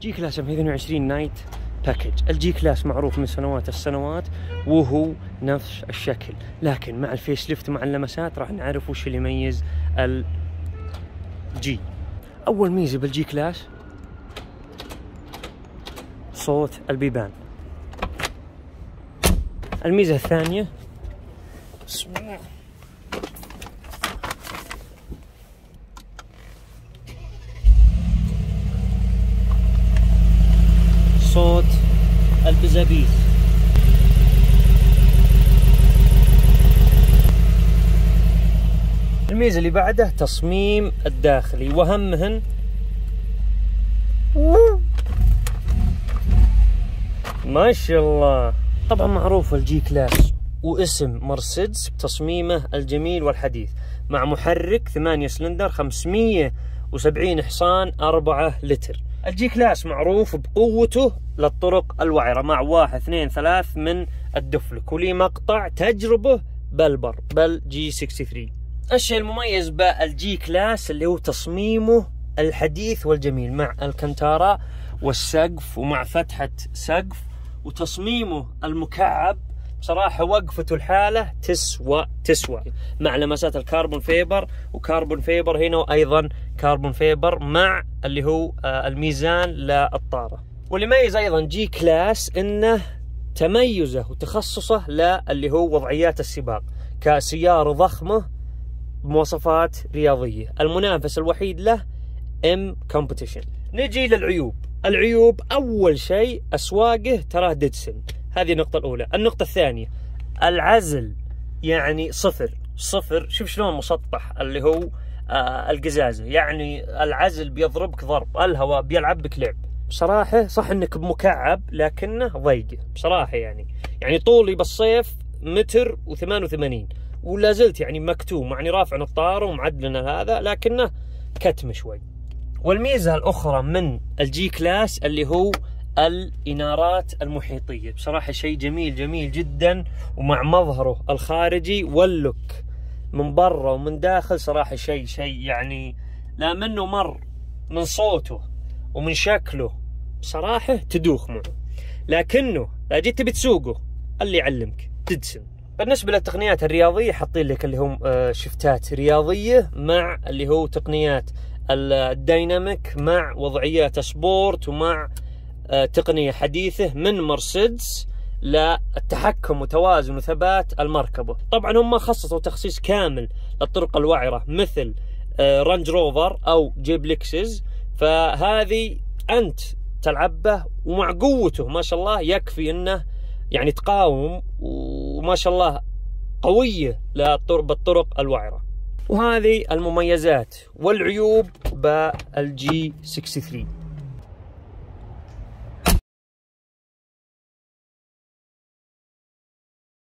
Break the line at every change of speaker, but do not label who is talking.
جي كلاس 22 نايت باكج. الجي كلاس معروف من سنوات السنوات وهو نفس الشكل، لكن مع الفيس ليفت مع اللمسات راح نعرف وش اللي يميز الجي. اول ميزه بالجي كلاس صوت البيبان. الميزه الثانيه بسم الله صوت البزابيث. الميزة اللي بعده تصميم الداخلي، وهمهن ما شاء الله. طبعا معروف الجي كلاس واسم مرسيدس بتصميمه الجميل والحديث، مع محرك 8 سلندر 570 حصان 4 لتر. الجي كلاس معروف بقوته للطرق الوعرة مع 1 2 3 من الدفلك، ولي مقطع تجربه بالبر بالجي 63. الشيء المميز بالجي كلاس اللي هو تصميمه الحديث والجميل، مع الكنتارا والسقف ومع فتحة سقف، وتصميمه المكعب بصراحة وقفته الحالة تسوى مع لمسات الكربون فيبر، وكربون فيبر هنا وأيضا كربون فيبر مع اللي هو الميزان للطارة. واللي يميز أيضا جي كلاس إنه تميزه وتخصصه اللي هو وضعيات السباق، كسيارة ضخمة بمواصفات رياضية. المنافس الوحيد له ام كومبيتيشن. نجي للعيوب. العيوب أول شيء أسواقه تراه ديدسن، هذه النقطة الأولى. النقطة الثانية العزل يعني صفر. شوف شلون مسطح اللي هو القزازة، يعني العزل بيضربك ضرب، الهواء بيلعب بك لعب. بصراحة صح انك بمكعب لكنه ضيقة بصراحة، يعني طولي بالصيف 1.88 متر ولا زلت يعني مكتوم، يعني رافع الطارة ومعدلنا هذا لكنه كتم شوي. والميزة الأخرى من الجي كلاس اللي هو الإنارات المحيطية، بصراحة شيء جميل جدا، ومع مظهره الخارجي واللوك من برا ومن داخل صراحة شيء يعني لا منه مر، من صوته ومن شكله بصراحة تدوخ معه. لكنه لا جيت تبي تسوقه اللي يعلمك ديدسن. بالنسبة للتقنيات الرياضية حاطين لك اللي هم شفتات رياضية مع اللي هو تقنيات الديناميك مع وضعيات سبورت، ومع تقنية حديثة من مرسيدس للتحكم وتوازن وثبات المركبة. طبعا هم خصصوا تخصيص كامل للطرق الوعرة مثل رانج روفر أو جيب لكسس، فهذه أنت تلعب به، ومع قوته ما شاء الله يكفي أنه يعني تقاوم، وما شاء الله قوية بالطرق الوعرة. وهذه المميزات والعيوب بالجي 63.